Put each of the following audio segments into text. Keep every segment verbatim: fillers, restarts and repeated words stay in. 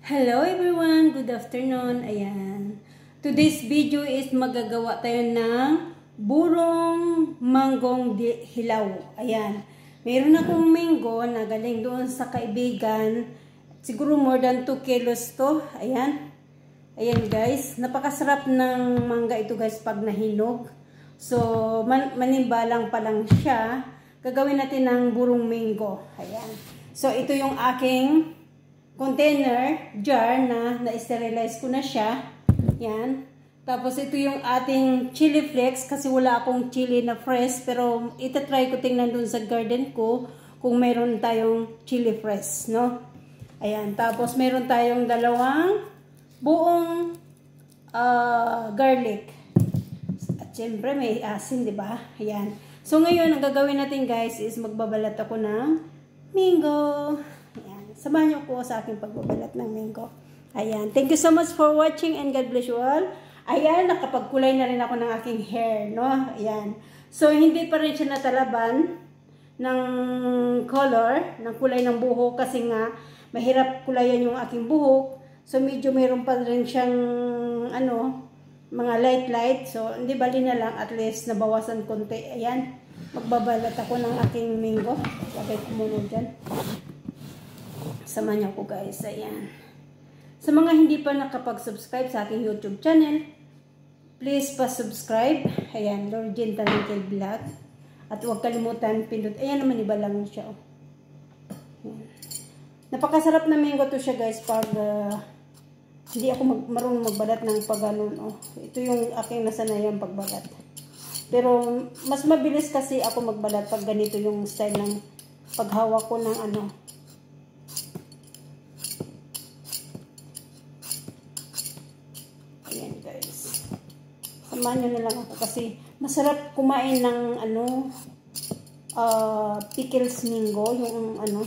Hello everyone! Good afternoon. Ayan. Today's video is magagawa tayo ng burong manggong hilaw. Ayan. Meron akong mango na galing doon sa kaibigan. Siguro more than two kilos to. Ayan. Ayan guys. Napakasarap ng mangga ito guys pag nahinog. So, man manimbalang pa lang siya. Gagawin natin ng burong mango. Ayan. So, ito yung aking container, jar na na-sterilize ko na siya. Yan. Tapos ito yung ating chili flakes kasi wala akong chili na fresh. Pero itatry ko tingnan dun sa garden ko kung meron tayong chili fresh, no? Ayan. Tapos meron tayong dalawang buong uh, garlic. At syempre may asin, di ba? Ayan. So ngayon, ang gagawin natin guys is magbabalat ako ng mango. Samahan niyo po sa aking pagbabalat ng mango. Ayan. Thank you so much for watching and God bless you all. Ayan, nakapagkulay na rin ako ng aking hair, no? Ayan. So, hindi pa rin siya natalaban ng color, ng kulay ng buhok kasi nga, mahirap kulayan yung aking buhok. So, medyo mayroon pa rin siyang, ano, mga light-light. So, hindi bali na lang, at least nabawasan konti. Ayan. Magbabalat ako ng aking mango. Lagay ko muna dyan. Sama niyo ko guys, ayan. Sa mga hindi pa nakapag-subscribe sa aking YouTube channel, please pa-subscribe. Ayan, Lord Jen Talented Vlog. At huwag kalimutan, pindot. Ayan naman, iba lang siya. Oh. Napakasarap na mango to siya guys pag uh, hindi ako mag marunong magbalat ng pagganon. Oh. Ito yung aking nasanayan pagbalat. Pero mas mabilis kasi ako magbalat pag ganito yung style ng paghawak ko ng ano. Ayan guys. Samahan nyo na lang ako kasi masarap kumain ng ano uh, pickles mango, yung ano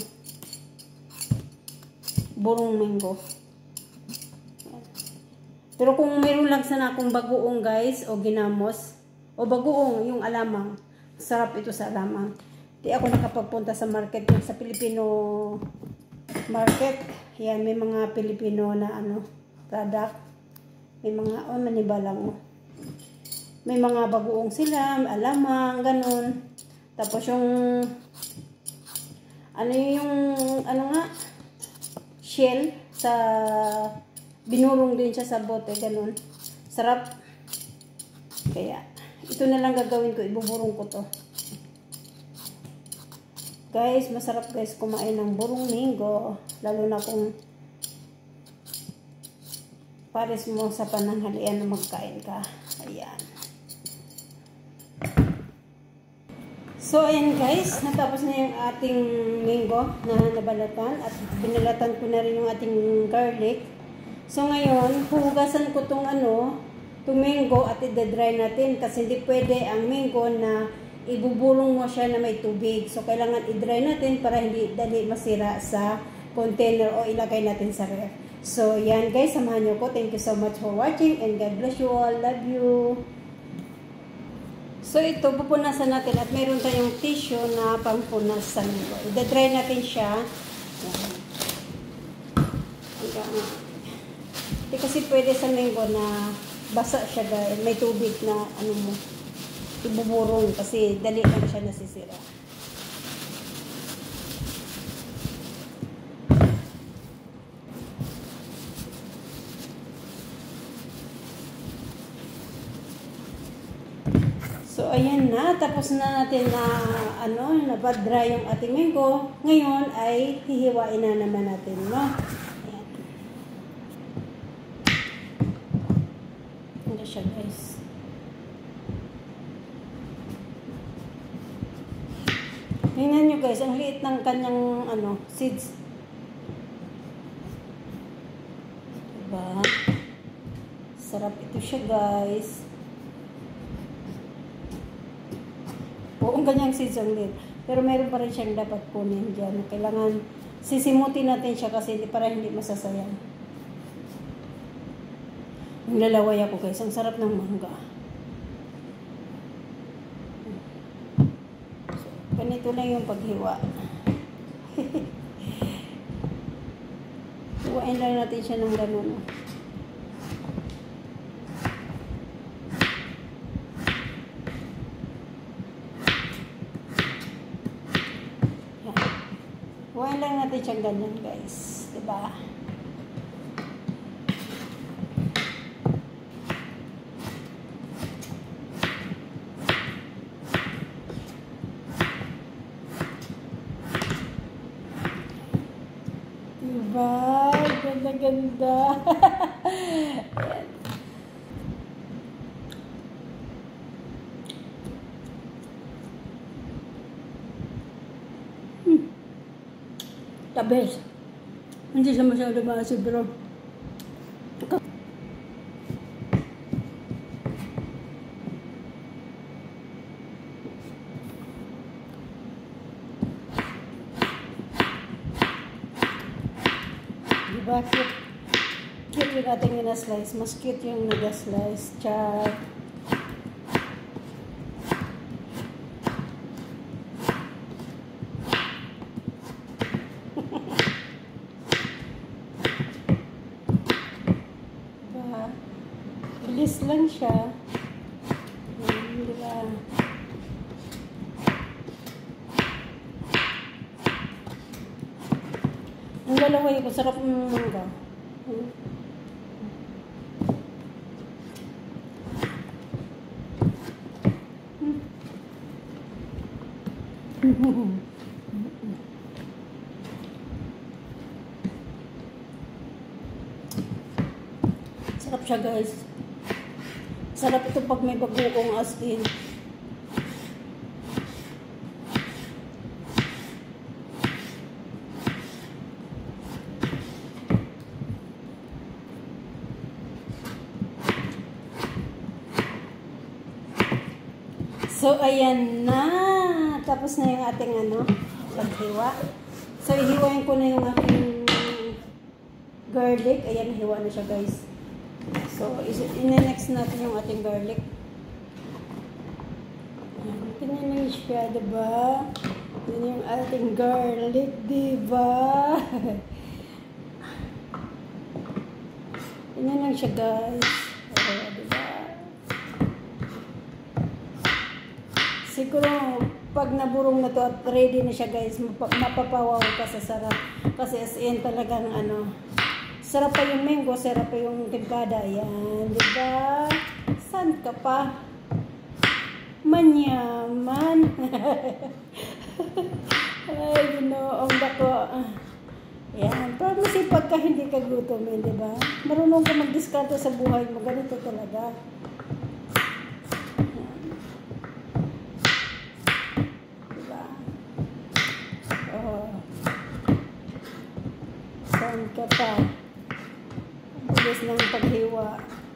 burong mango. Ayan. Pero kung mayroon lang sana akong bagoong guys o ginamos o bagoong yung alamang, sarap ito sa alamang. Di ako nakapagpunta sa market sa Filipino market. Ayan, may mga Filipino na ano product. May mga, oh, manibalang, oh. May mga bagoong sila, alamang, ganun. Tapos yung, ano yung, ano nga, shell, sa, binurong din siya sa bote, ganun. Sarap. Kaya, ito na lang gagawin ko, ibuburong ko to. Guys, masarap guys kumain ng burong mango. Lalo na kung pares mo sa pananghalian na magkain ka. Ayan. So, ayan guys. Natapos na yung ating mango na nabalatan. At binalatan ko na rin yung ating garlic. So, ngayon, huhugasan ko tong ano, tong mango at i-dry natin. Kasi hindi pwede ang mango na ibubulong mo siya na may tubig. So, kailangan i-dry natin para hindi dali masira sa container o ilagay natin sa ref. So, yan guys, samahan nyo ko. Thank you so much for watching and God bless you all. Love you. So, ito, pupunasan natin at mayroon tayong tissue na pampunas sa mango. I-dry natin siya. Hindi kasi pwede sa mango na basa siya dahil may tubig na ano mo, ibuburong kasi dali lang siya nasisira. So, ayan na. Tapos na natin na, ano, nabad-dry yung ating mango. Ngayon ay hihiwain na naman natin, no? Ayan. Ano siya, guys? Tingnan nyo, guys. Ang liit ng kanyang, ano, seeds. Diba? Sarap ito siya, guys. Buong ganyang season din. Pero meron pa rin siyang dapat kunin dyan. Kailangan sisimutin natin siya kasi para hindi masasayang. Yung lalaway ako guys. Ang sarap ng mangga. So, ganito lang yung paghiwa. Haluin lang natin siya ng ganun. Haluin lang natin siya ganyan, guys. Diba? Diba? Ganda-ganda. hmm. The best. Hindi siya masyado maasid, bro. Diba? Cute. Cute yung ating na-slice. Mas cute yung nag-slice. Char. Diba? Bilis lang siya. Hmm, diba? Ang lalaway ko, sarap ng mangga. Hmm. Hmm. Sarap siya, guys. Sarap ito pag may bagoong as in. So, ayan na. Tapos na yung ating ano, paghiwa. So, ihiwain ko na yung ating garlic. Ayan, hiwa na siya, guys. So, ine-next natin yung ating garlic. Ganyan lang siya, diba? Yan yung ating garlic, diba? Ganyan lang siya, guys. Okay, diba? Siguro, pag naburong na to at ready na siya, guys, mapapawaw ka sa sarap. Kasi as in talagang ano, sarap pa yung mango, sarap pa yung tempada. Yan, diba? Saan ka pa? Manyaman. Ay, ginoong bako. Yan, pero masipag ka, hindi ka gutom, diba? Marunong ka mag-discarte sa buhay mo, ganito talaga. Saan ka pa? Ang bilis ng paghiwa.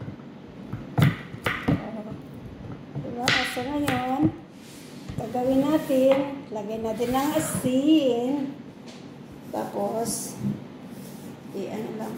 Uh, diba? So ngayon, gagawin natin, lagay natin ng asin. Tapos, i-ano lang.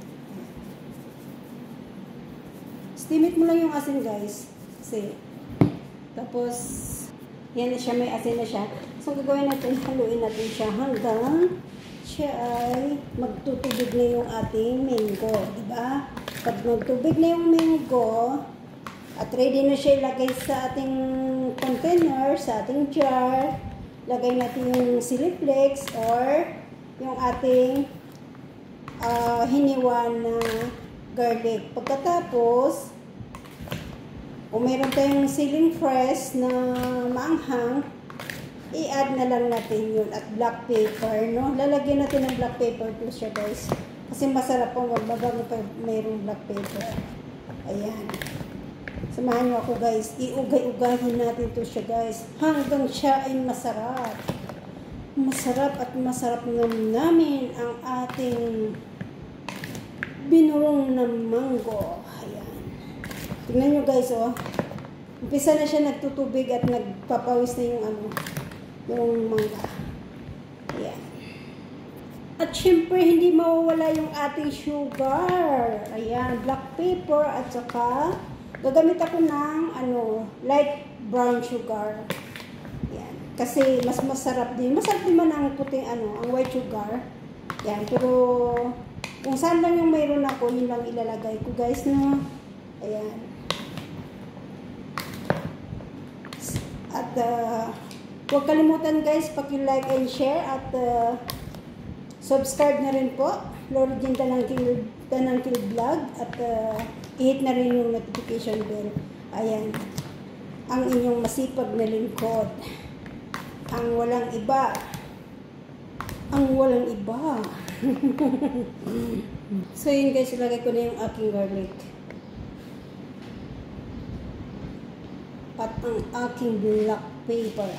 Steamit mo lang yung asin, guys. Kasi, tapos, yan na siya, may asin na siya. So, gagawin natin, haluin natin siya hanggang siya ay magtutubig na yung ating mango, diba? Pag magtubig na yung mango, at ready na siya ilagay sa ating container, sa ating jar, lagay natin yung chili flakes or yung ating uh, hiniwa na garlic. Pagkatapos, kung meron tayong siling fresh na maanghang, i-add na lang natin yun at black pepper, no? Lalagyan natin ng black pepper to siya, guys. Kasi masarap po magbabago pa mayroong black pepper. Ayan. Samahan nyo ako, guys. Iugay-ugahin natin to siya, guys. Hanggang siya ay masarap. Masarap at masarap namin ang ating binurong na mango. Ayan. Tingnan nyo, guys, oh. Umpisa na siya nagtutubig at nagpapawis na yung ano, yung mangga. Ayan. At syempre, hindi mawawala yung ating sugar. Ayan, black pepper at saka gagamit ako ng ano, light brown sugar. Ayan. Kasi mas masarap din. Masarap din man ang puting ano, ang white sugar. Ayan, pero Kung saan lang yung mayroon ako, yun lang ilalagay ko guys, no? Ayan. At uh, huwag kalimutan guys, paki-like and share at uh, subscribe na rin po. Lord Jean Tanangkil, Tanangkil Vlog at uh, i-hit na rin yung notification bell. Ayan. Ang inyong masipag na lingkod. Ang walang iba. Ang walang iba. So yun guys, ilagay ko na yung aking garlic. At ang aking black paper.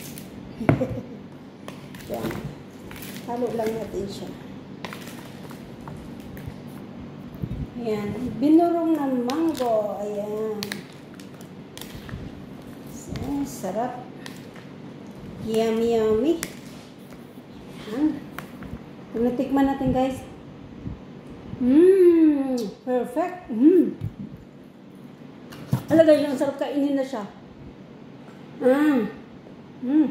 Yan. Halo lang natin siya. Ayan. Binurong na mango. Ayan. So, sarap. Yummy, yummy. Ayan. Kung natikman natin guys. Mmm. Perfect. Mmm. Alagay lang, sarap kainin na siya. Mmm. Mmm.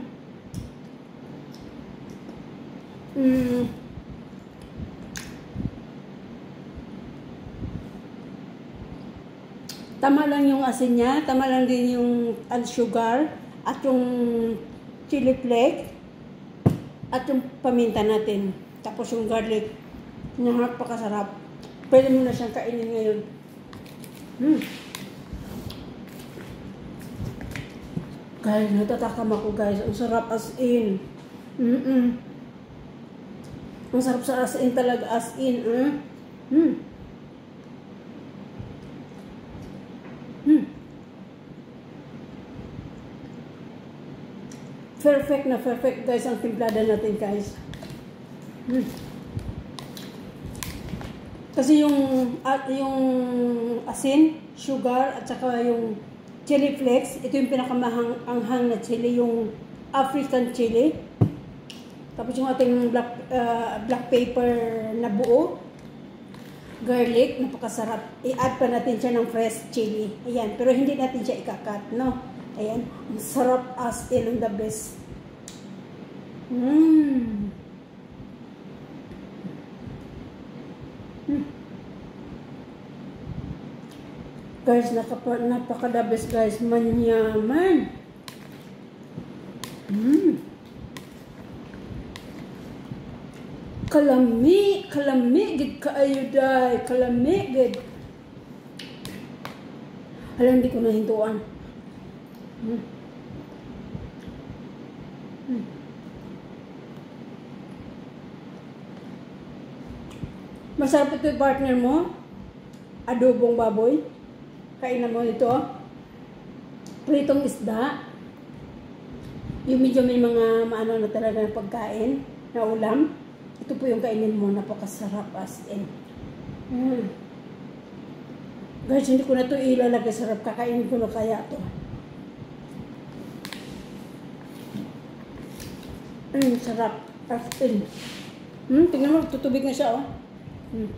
Mmm. Tama lang yung asin niya, tama lang din yung sugar, at yung chili flake, at yung paminta natin. Tapos yung garlic, napakasarap. Pwede mo na siyang kainin ngayon. Hmm. Guys, natatakam ako guys. Ang sarap as in. Mm -mm. Ang sarap sa as in talaga, as in. Mm. Mm. Hmm. Perfect na perfect guys ang timplada natin guys. Hmm. Kasi yung at yung asin, sugar at saka yung chili flakes, ito yung pinakamahang-anghang na chili, yung African chili. Tapos yung ating black uh, black pepper na buo. Garlic, napakasarap. I-add pa natin siya ng fresh chili. Ayan, pero hindi natin siya ikakat, no? Ayan, ang sarap as in, the best. Mmm. Mm. Guys, napaka-the best guys. Manyaman. Mmm. Kalami, kalami gid kaayo day, kalami gid. Hala, hindi ko nahintuan. Hmm. Hmm. Masarap ito yung partner mo. Adobong baboy. Kainan mo ito. Pritong isda. Yung medyo may mga maano na talaga na pagkain, na ulam. Ito po yung kainin mo, napakasarap as in. Mm. Guys, hindi ko na ito ilalagay sarap. Kakainin ko na kaya ito. Mm, sarap. As in. Hmm, tingnan mo, tutubig na siya, oh. Hmm.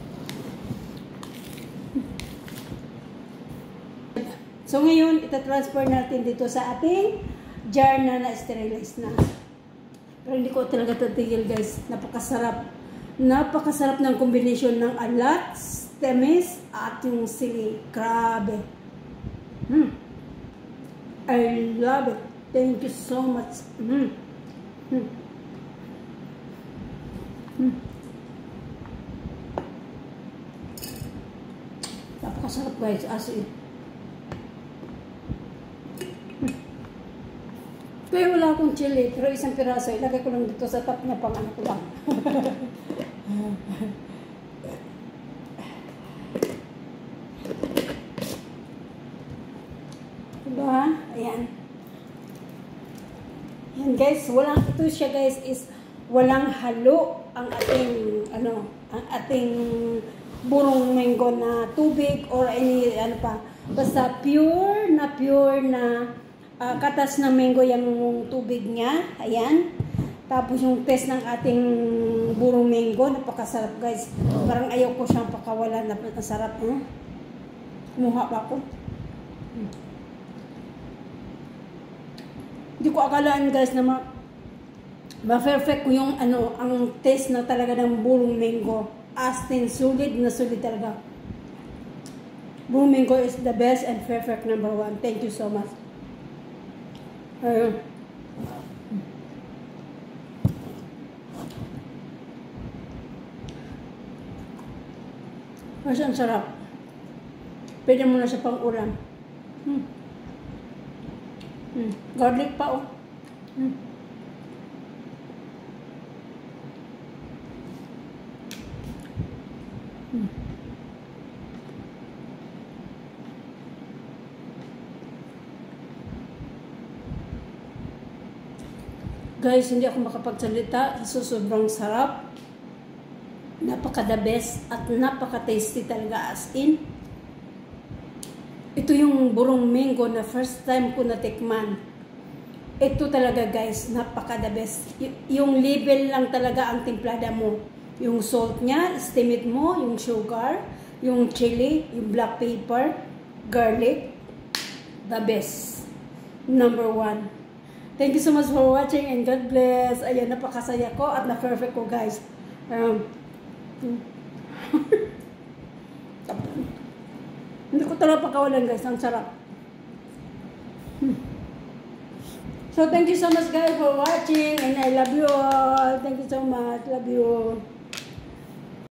So ngayon, itatransfer natin dito sa ating jar na na-sterilize na. Pero hindi ko talaga tatigil guys. Napakasarap. Napakasarap ng kombinasyon ng alat, tamis, at yung sili. Grabe. Hmm. I love it. Thank you so much. Hmm. Hmm. Hmm. Napakasarap guys. As in. Kaya wala akong chili, pero isang piraso, ilagay ko lang dito sa top niya pang ano ko lang. Diba? Ayan. Ayan guys, walang, ito siya guys is walang halo ang ating, ano, ang ating burong mango na tubig or any, ano pa. Basta pure na pure na Uh, katas ng mango yung tubig niya. Ayan. Tapos yung taste ng ating burong mango, napakasarap guys. Parang ayaw ko siyang pakawalan. Napakasarap. Eh? Kumuha pa ako. Hmm. Hindi ko akalaan guys na ma-perfect ko yung ano, ang taste na talaga ng burong mango. As in, solid na solid talaga. Burong mango is the best and perfect number one. Thank you so much. Ayun. Kasi ang sarap. Pwede mo na sa pang-ulam. Hmm. Hmm. Garlic pa, oh. Hmm. Hmm. Guys, hindi ako makapagsalita. So, sobrang sarap. Napaka the best at napaka tasty talaga, as in. Ito yung burong mango na first time ko natikman. Ito talaga guys, napaka the best. Y yung level lang talaga ang timplada mo. Yung salt niya, estimate mo, yung sugar, yung chili, yung black pepper, garlic. The best. Number one. Thank you so much for watching and God bless. Ayan, napakasaya ko at na-perfect ko guys. Um, Hindi ko talaga pakawalan guys, ang sarap. So thank you so much guys for watching and I love you all. Thank you so much. Love you.